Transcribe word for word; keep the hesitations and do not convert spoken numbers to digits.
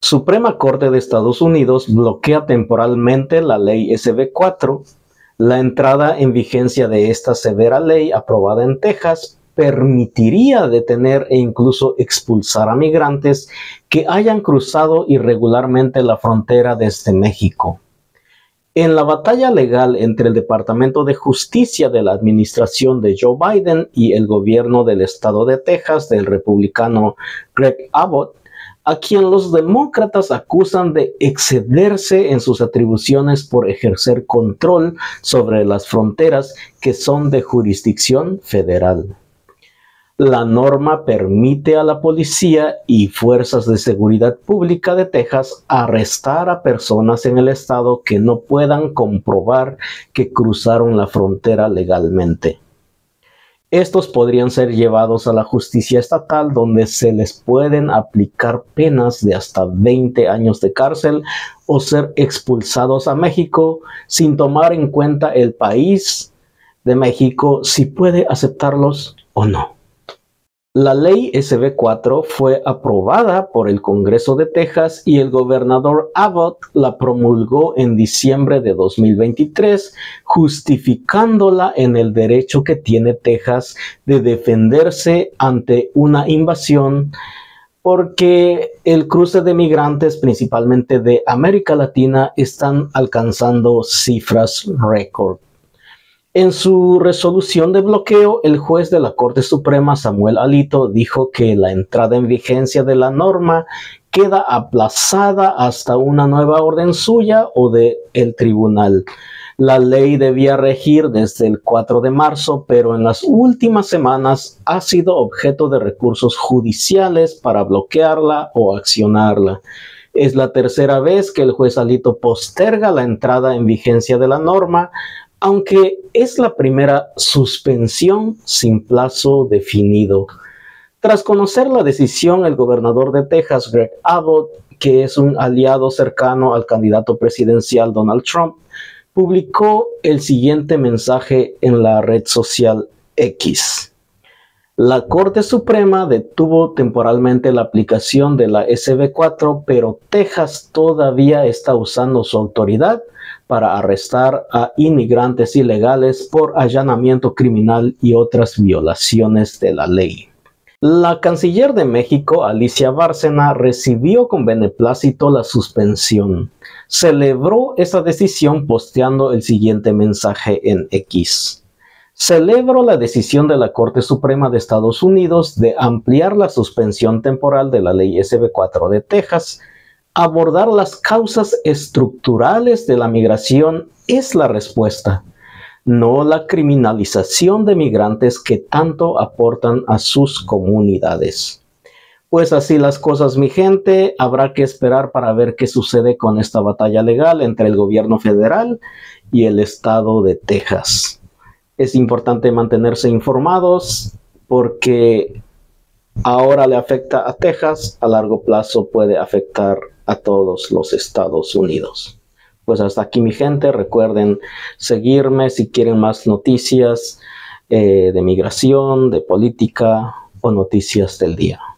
Suprema Corte de Estados Unidos bloquea temporalmente la ley S B cuatro. La entrada en vigencia de esta severa ley aprobada en Texas permitiría detener e incluso expulsar a migrantes que hayan cruzado irregularmente la frontera desde México. En la batalla legal entre el Departamento de Justicia de la administración de Joe Biden y el gobierno del estado de Texas del republicano Greg Abbott, a quien los demócratas acusan de excederse en sus atribuciones por ejercer control sobre las fronteras que son de jurisdicción federal. La norma permite a la policía y fuerzas de seguridad pública de Texas arrestar a personas en el estado que no puedan comprobar que cruzaron la frontera legalmente. Estos podrían ser llevados a la justicia estatal, donde se les pueden aplicar penas de hasta veinte años de cárcel o ser expulsados a México sin tomar en cuenta el país de México si puede aceptarlos o no. La ley S B cuatro fue aprobada por el Congreso de Texas y el gobernador Abbott la promulgó en diciembre de dos mil veintitrés, justificándola en el derecho que tiene Texas de defenderse ante una invasión, porque el cruce de migrantes, principalmente de América Latina, están alcanzando cifras récord. En su resolución de bloqueo, el juez de la Corte Suprema, Samuel Alito, dijo que la entrada en vigencia de la norma queda aplazada hasta una nueva orden suya o de el tribunal. La ley debía regir desde el cuatro de marzo, pero en las últimas semanas ha sido objeto de recursos judiciales para bloquearla o accionarla. Es la tercera vez que el juez Alito posterga la entrada en vigencia de la norma, aunque es la primera suspensión sin plazo definido. Tras conocer la decisión, el gobernador de Texas, Greg Abbott, que es un aliado cercano al candidato presidencial Donald Trump, publicó el siguiente mensaje en la red social X. La Corte Suprema detuvo temporalmente la aplicación de la S B cuatro, pero Texas todavía está usando su autoridad para arrestar a inmigrantes ilegales por allanamiento criminal y otras violaciones de la ley. La canciller de México, Alicia Bárcena, recibió con beneplácito la suspensión. Celebró esa decisión posteando el siguiente mensaje en X. Celebro la decisión de la Corte Suprema de Estados Unidos de ampliar la suspensión temporal de la ley S B cuatro de Texas. Abordar las causas estructurales de la migración es la respuesta, no la criminalización de migrantes que tanto aportan a sus comunidades. Pues así las cosas, mi gente, habrá que esperar para ver qué sucede con esta batalla legal entre el gobierno federal y el estado de Texas. Es importante mantenerse informados porque ahora le afecta a Texas, a largo plazo puede afectar a todos los Estados Unidos. Pues hasta aquí, mi gente. Recuerden seguirme si quieren más noticias eh, de migración, de política o noticias del día.